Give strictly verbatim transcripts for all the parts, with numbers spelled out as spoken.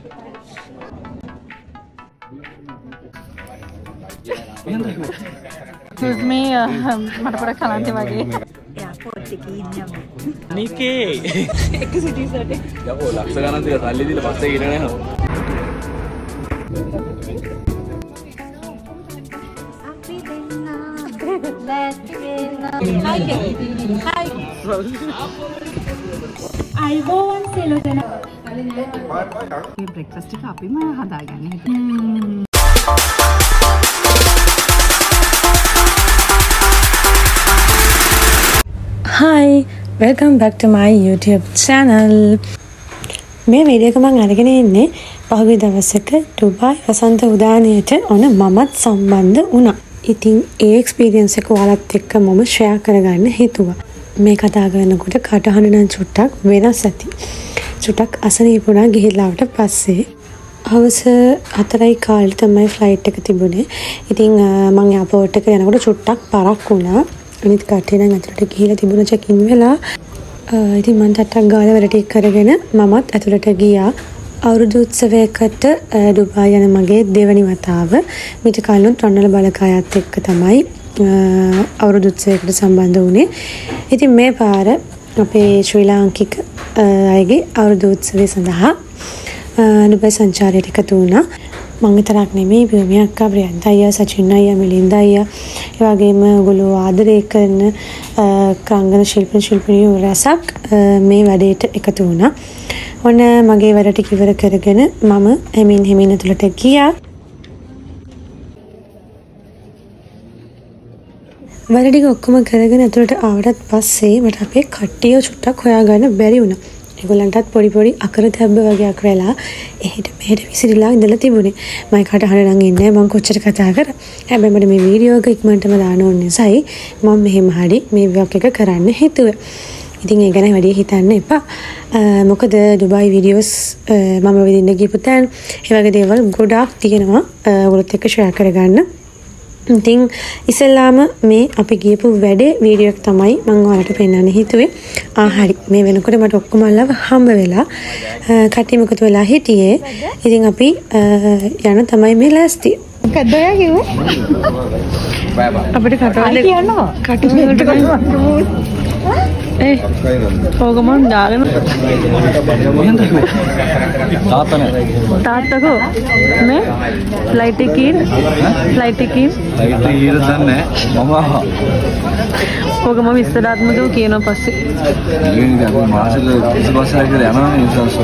Excuse me, මට පොඩක් කලන්තේ වගේ. එයාපෝට් එකේ ඉන්නේ අපි. නිකේ. එක සිටි සටේ. යකෝ ලක්ෂ ගණන් තියලා සල්ලි දීලා පස්සේ ඉරණ යනවා. අපි දෙන්න නැති වෙන. Hi. Hi. I want සෙලොටන. මේ බ්‍රෙක්ෆාස්ට් එක අපිම හදාගන්න. Hi, welcome back to my YouTube channel. මේ වීඩියෝ එක මම අරගෙන ඉන්නේ පහුගිය දවසක ඩුබායි වසන්ත උදානයට ඔන්න මමත් සම්බන්ධ වුණා. ඉතින් ඒ එක්ස්පීරියන්ස් එක ඔයාලත් එක්ක මම ෂෙයා කරගන්න හිතුවා. මේ කතා කරනකොට කටහඬ නම් චුට්ටක් වෙනස් ඇති. චුට්ටක් අසනීප වුණා ගිහිල්ලා ආවට පස්සේ. හවස හතරයි කාලේ තමයි ෆ්ලයිට් එක තිබුණේ. ඉතින් මම එයාපෝට් එකට යනකොට චුට්ටක් පරක් වුණා. අනිත් කට්ටිය නම් ඇතුළට ගිහිලා තිබුණ චෙක් ඉන් වෙලා ඉතින් මම ටට්ටක් ගාලා වැඩ ටික කරගෙන මමත් ඇතුළට ගියා. අවුරුදු උත්සවයකට ඩුබායි යන මගේ දෙවනි වතාව. මීට කලින් රොන්නල බලකායත් එක්ක තමයි අවුරුදු උත්සවයකට සම්බන්ධ වුණේ. ඉතින් මේ පාර අපේ ශ්‍රී ලාංකික අයගේ අවුරුදු උත්සවය සඳහා ඩුබායි සංචාරයට එකතු වුණා. මම විතරක් නෙමෙයි පියමි අක්කා ප්‍රියන්ත අයියා සචින් අයියා මිලින්ද අයියා ඒ වගේම ඔයගොල්ලෝ ආදරය කරන කාංගන ශිල්පී ශිල්පිනියෝ රසක් මේ වැඩේට එකතු වුණා. ඔන්න මගේ වැඩ ටික ඉවර කරගෙන මම හැමින් හැමින් ඇතුළට ගියා. වැඩ ටික ඔක්කොම කරගෙන ඇතුළට ආවට පස්සේ මට අපේ කට්ටිය චුට්ටක් හොයාගන්න බැරි වුණා. ඒගොල්ලන්ටත් පොඩි පොඩි අකරතැබ්බ වගේක් වෙලා එහෙට මෙහෙට විසිරීලා ඉඳලා තිබුණේ. මම කටහඬ නම් ඉන්නේ මම කොච්චර කතා කරා. හැබැයි මට මේ වීඩියෝ එක ඉක්මනටම දාන්න ඕන නිසායි මම මෙහෙම හරි මේ ව්ලොග් එක කරන්න හිතුවේ. ඉතින් ඒ ගැන වැඩි හිතන්න එපා. මොකද ඩුබායි වීඩියෝස් මම විදින්න ගිහපු තැන් ඒ වගේ දේවල් ගොඩාක් තියෙනවා ඔයගොල්ලොත් එක්ක ෂෙයා කරගන්න. ඉතින් ඉස්සෙල්ලාම මේ අපි ගියපු වැඩේ වීඩියෝ එක තමයි මම ඔයාලට පෙන්නන්න හිතුවේ. ආ හරි මේ වෙනකොට මට ඔක්කොම අල්ලව හම්බ වෙලා කට්ටියම එකතු වෙලා හිටියේ. ඉතින් අපි යන තමයි මේ ලෑස්ති. මොකක්ද ඔයා කිව්වේ? අපිට කටවල කියනවා. කටවල ඒ ඕගමන් දාගෙන තාත්තනේ තාත්තකෝ මේ ෆ්ලයිට් එකකින් ෆ්ලයිට් එකකින් ෆ්ලයිට් එකේ ඉර දන්නේ මම ඕගම විස්තරාත්මකව දෝ කියනවා පස්සේ ඊගෙන ඉතින් අපි මාසෙක ඉස්බස්සාර කියලා යනවා ඉන්ෂුරන්ස්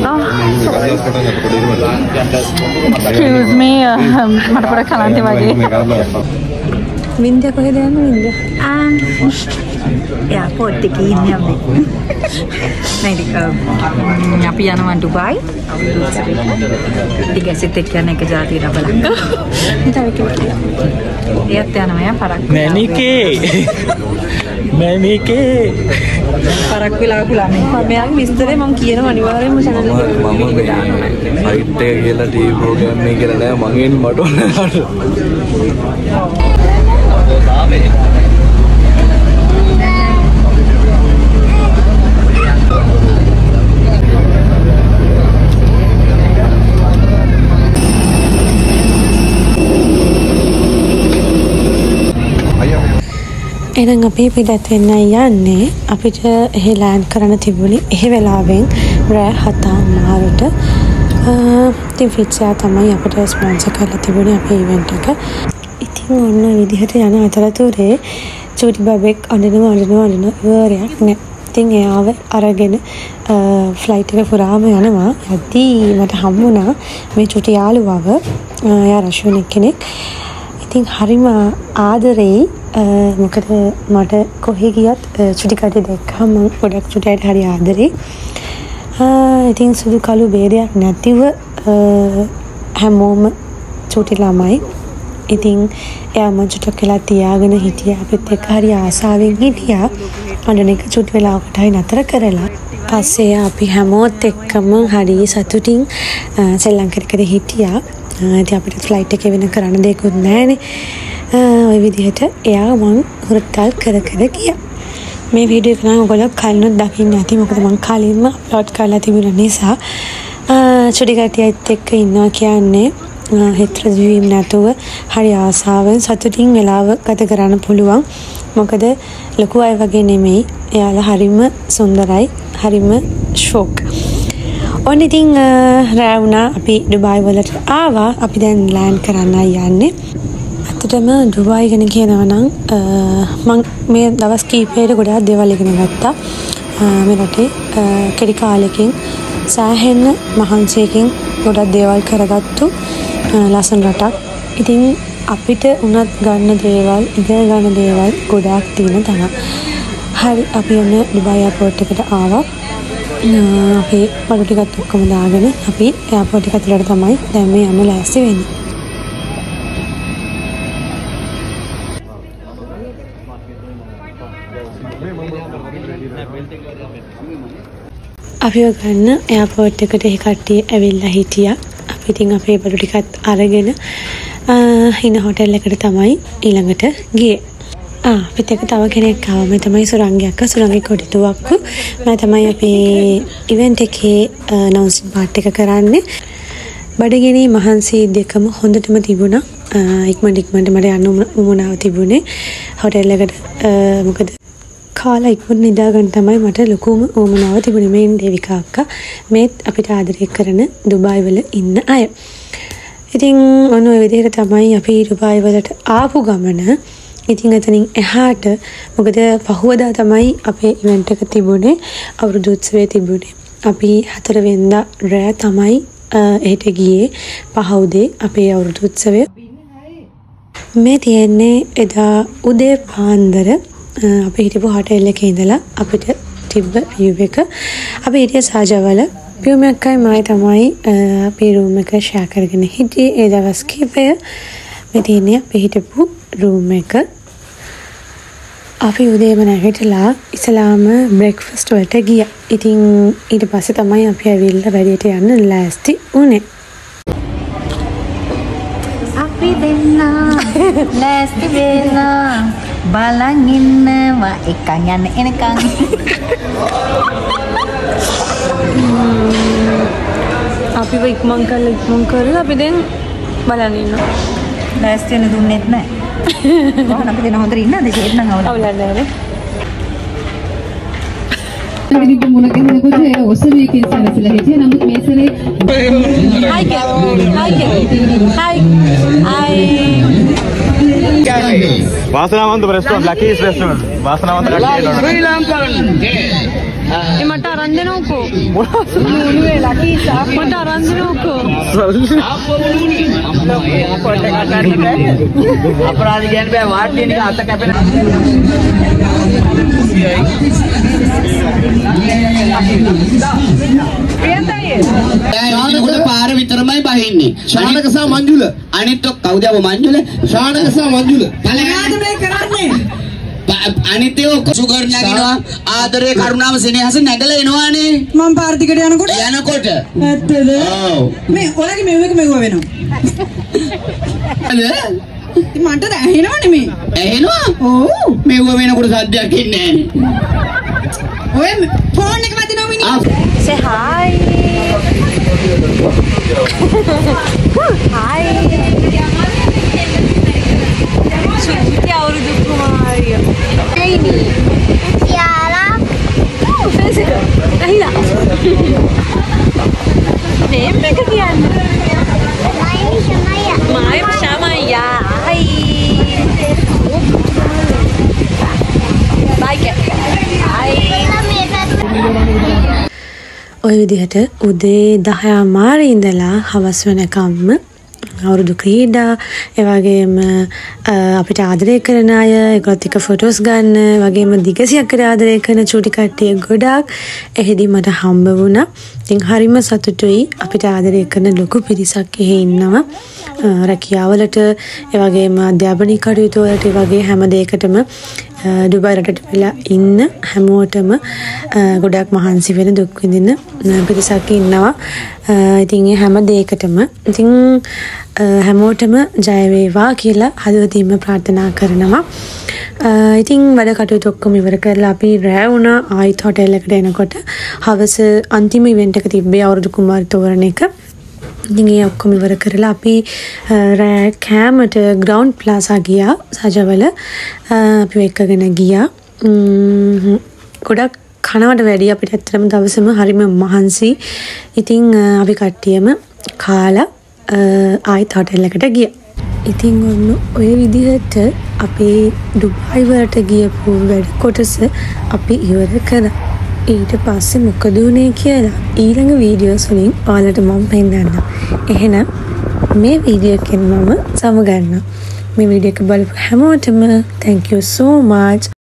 Excuse me මට පොඩක් කලන්තේ වගේ වින්දා කොහෙද යන්නේ වින්දා? ආ එයාපෝට් එකේ ඉන්නේ අපි. නේද? අපි යනවා ඩුබායි. අවුරුදු උත්සවයට. ටිකෙත් එක්ක යන එක ජාතිය බලන්න. තව කිව්වා. එයාත් යනවා යා පරක්. මැනිකේ. මැනිකේ. පරක් වෙලා කුලන්නේ. මෙයාගේ විස්තරේ මම කියනවා අනිවාර්යයෙන්ම channel එකේ. මම මේ ෆයිට් එක කියලා ටීවී ප්‍රෝග්‍රෑම් එක කියලා නෑ මං එන්නේ මට ඕන. එහෙනම් අපි පිටත් වෙන්න යන්නේ. අපිට එහෙ ලෑන්ඩ් කරන්න තිබුණේ එහෙ වෙලාවෙන් රෑ හතමාරට. ඉතින් ෆිට්සා තමයි අපිට ස්පොන්සර් කරලා තිබුණේ අපේ ඉවෙන්ට් එක. ඉතින් ඔන්න විදිහට යන අතරතුරේ චූටි බබෙක් අඬනවා අඬනවා අඬනවා ඉවරයක් නෑ. ඉතින් එයාව අරගෙන ෆ්ලයිට් එක පුරාම යනවා. යද්දී මට හම්බුණා මේ චූටි යාළුවව. එයා රෂ්‍යනික් කෙනෙක්. ඉතින් හරිම ආදරෙයි. මොකද මට කොහෙ ගියත් චුටි කටි දැක්කම ගොඩක් චුටියට හරි ආදරෙයි. ඉතින් සුදු කළු බේරයක් නැතිව හැමෝම චුටි ළමයි. ඉතින් එයා මම චුටක් වෙලා තියාගෙන හිටියා. අපිත් එක්ක හරි ආසාවෙන් හිටියා. අඬන එක චුටි වෙලාවකටයි නතර කරලා. පස්සේ අපි හැමෝත් එක්කම හරි සතුටින් සෙල්ලම් කර කර හිටියා. ඉතින් අපිට ෆ්ලයිට් එකේ වෙන කරන්න දෙයක්වත් නැහැනේ. ඔය විදිහට එයා මං හුරතල් කර කර ගියා. මේ වීඩියෝ එක නම් ඔයගොල්ලෝ කලින්වත් දකින්න ඇති. මොකද මං කලින්ම අප්ලෝඩ් කරලා තිබුණ නිසා චුටි කට්ටියත් එක්ක ඉන්නවා කියන්නේ හිතර ජීවීම් නැතුව හරි ආසාවෙන් සතුටින් වෙලාව ගත කරන්න පුළුවන්. මොකද ලොකු අය වගේ නෙමෙයි. එයාලා හරිම සුන්දරයි. හරිම ෂොක්. ඔන්න ඉතින් රෑ වුණා අපි ඩුබායි වලට ආවා. අපි දැන් ලෑන්ඩ් කරන්නයි යන්නේ. ඇත්තටම ඩුබායි ගැන කියනවා නම් මම මේ දවස් කීපයකට ගොඩාක් දේවල් ඉගෙන ගත්තා. මේ රටේ කෙටි කාලෙකින් සෑහෙන මහන්සියකින් ගොඩක් දේවල් කරගත්තු ලස්සන රටක්. ඉතින් අපිට උනත් ගන්න දේවල්, ඉගෙන ගන්න දේවල් ගොඩාක් තියෙන තැන. හරි අපි ඔන්න ඩුබායි එයාපෝට් එකට ආවා. අපි බඩු ටිකත් ඔක්කොම දාගෙන අපි එයාපෝට් එක ඇතුළට තමයි දැන් මේ යන්න ලෑස්ති වෙන්නේ. අපිව ගන්න එයාපෝට් එකට ඒ කට්ටිය ඇවිල්ලා හිටියා. අපි ඉතින් අපේ බඩු ටිකත් අරගෙන ඉන්න හොටෙල් එකට තමයි ඊළඟට ගියේ. ආ අපිත් එක්ක තව කෙනෙක් ආවා. මේ තමයි සුරංගි අක්කා. සුරංගි කොටිතුවක්කු. මම තමයි අපේ ඉවෙන්ට් එකේ අනවුන්ස්මන්ට් පාර්ට් එක කරන්නේ. බඩගිනි මහන්සි දෙකම හොඳටම තිබුණා. ඉක්මනට ඉක්මනට මට යන්න උවමනාව තිබුණේ හොටෙල් එකට. මොකද කාලා ඉක්මනට නිදා ගන්න තමයි මට ලොකුම උවමනාව තිබුණේ. මේ දේවිකා අක්කා මේත් අපිට ආදරය කරන දුබායි වල ඉන්න අය. ඉතින් ඔන්න ඔය විදිහට තමයි අපි දුබායි වලට ආපු ගමන. ඉතින් එතනින් එහාට මොකද පහුවදා තමයි අපේ ඉවෙන්ට් එක තිබුණේ. අවුරුදු උත්සවය තිබුණේ. අපි හතර වෙනිදා රෑ තමයි එහෙට ගියේ. පහ උදේ අපේ අවුරුදු උත්සවය. මේ තියෙන්නේ එදා උදේ පාන්දර අපි හිටපු හොටෙල් එකේ ඉඳලා අපිට තිබ්බ view එක. අපි හිටියේ සාජවල. පියුම් එකයි මයි තමයි අපේ රූම් එක ෂෙයා කරගෙන හිටියේ ඒ දවස් කිහිපය. මේ තියෙන්නේ අපි හිටපු රූම් එක. අපි උදේම නැගිටලා ඉස්ලාම බ්‍රෙක්ෆාස්ට් වලට ගියා. ඉතින් ඊට පස්සේ තමයි අපි ඇවිල්ලා වැඩේට යන්න ලෑස්ති වුණේ. අපි දෙන්න ලෑස්ති වෙලා බලන් ඉන්නවා එකන් යන්න එනකන්. අපිව ඉක්මන් කරලා ඉක්මන් කරලා අපි දැන් බලන් ඉන්නවා. ලෑස්ති වෙන්න දුන්නෙත් නැහැ. කොහොමද අපි දෙන හොඳට ඉන්නද? ඒක නම් අවුල. අවුලක් නැහැ. විදිහට මුණ ගැහෙනකොට ඒ ඔසවීකින් සැලසලා හිටියේ. නමුත් මේ සැරේ Hi Hi Hi Hi වාසනාවන්ත රෙස්ටෝරන්ට් ලකීස් රෙස්ටෝරන්ට් වාසනාවන්ත ශ්‍රී ලංකාවෙන් ඒ මට අරන් දෙනවකෝ මොනවද නුනේ ලකීස් මට අරන් දෙනවකෝ අපරාධ කියන්නේ බෑ වාට්ටිය නිකන් අත කැපෙන ශානක පාර විතරමයි බහින්නේ. ශානක සහ මංජුල. අනිත් ඔක් කවුද අප මංජුල? ශානක සහ මංජුල. බලගාද මේ කරන්නේ? අනිත් ඒ ඔක් සුගර් නැගිනවා. ආදරේ කරුණාව සෙනෙහස නැගලා එනවානේ. මම පාර ටිකට යනකොට යනකොට. ඇත්තද? ඔව්. මේ ඔයාලගේ මෙව එක මෙව වෙනවා. ඉතින් මන්ට ඇහෙනවනේ මේ. ඇහෙනවා? ඔව්. මෙව වෙනකොට සද්දයක් ඉන්නේ නැහැ. ඔය ෆෝන් එක වදිනවා මිනිහා. Say hi. Hi. Suki අවුරුදු කුමාරිය. Baby. Tiara. Oh, fancy. Ahila. Name එක කියන්න. Mai Shamaya. Mai Shamaya. Hi. Bye. Hi. ඔය විදිහට උදේ දහය මාරේ ඉඳලා හවස් වෙනකම්ම අවුරුදු ක්‍රීඩා ඒ වගේම අපිට ආදරය කරන අය ඒගොල්ලොත් එක්ක ෆොටෝස් ගන්න වගේම දිගසියකට ආදරය කරන චූටි කට්ටිය ගොඩාක් එහිදී මට හම්බ වුණා. ඉතින් හරිම සතුටුයි අපිට ආදරය කරන ලොකු පිරිසක් එහි ඉන්නවා. රැකියාවලට ඒ වගේම අධ්‍යාපනික කටයුතු වලට ඒ වගේ හැම දෙයකටම ඩුබායි රටට වෙලා ඉන්න හැමෝටම ගොඩක් මහන්සි වෙන දුක් විඳින පිරිසක් ඉන්නවා. ඉතින් ඒ හැම දෙයකටම ඉතින් හැමෝටම ජය වේවා කියලා හදවතින්ම ප්‍රාර්ථනා කරනවා. ඉතින් වැඩ කටයුතු ඔක්කොම ඉවර කරලා අපි රෑ වුණා ආයිත් හොටෙල් එකට එනකොට හවස අන්තිම ඉවෙන්ට් එක තිබ්බේ අවුරුදු කුමාරි තෝරන එක. ඉතින් ඒ ඔක්කොම ඉවර කරලා අපි රෑ කෑමට ග්‍රවුන්ඩ් ප්ලාසා ගියා සජවල. අපි එක්කගෙන ගියා. ගොඩක් කනවට වැඩි අපිට ඇත්තටම දවසම හරිම මහන්සි. ඉතින් අපි කට්ටියම කාලා ආයිත් හොටෙල් එකට ගියා. ඉතින් ඔන්න ඔය විදිහට අපේ ඩුබායි වලට ගියපු වැඩ කොටස අපි ඉවර කරා. ඊට පස්සේ මොකද වුනේ කියලා ඊළඟ වීඩියෝස් වලින් ඔයාලට මම පෙන්නන්නම්. එහෙනම් මේ වීඩියෝ එකෙන් මම සමු ගන්නවා. මේ වීඩියෝ එක බලපු හැමෝටම thank you so much.